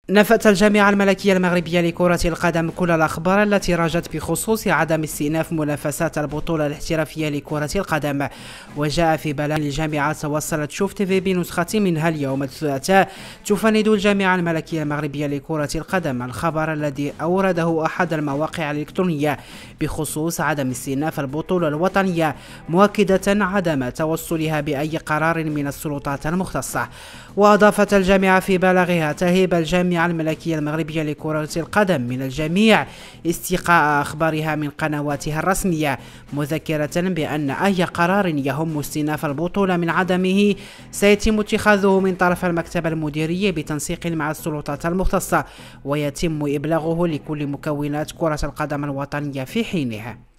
نفت الجامعة الملكية المغربية لكرة القدم كل الأخبار التي راجت بخصوص عدم استئناف منافسات البطولة الاحترافية لكرة القدم. وجاء في بيان للجامعة توصلت شوف تيفي بنسخة منها اليوم الثلاثاء تفند الجامعة الملكية المغربية لكرة القدم الخبر الذي أورده أحد المواقع الإلكترونية بخصوص عدم استئناف البطولة الوطنية، مؤكدة عدم توصلها بأي قرار من السلطات المختصة. وأضافت الجامعة في بلاغها تهيب الجامعة الملكية المغربية لكرة القدم من الجميع استقاء أخبارها من قنواتها الرسمية، مذكرة بأن أي قرار يهم استئناف البطولة من عدمه سيتم اتخاذه من طرف المكتب المديري بتنسيق مع السلطات المختصة، ويتم إبلاغه لكل مكونات كرة القدم الوطنية في حينها.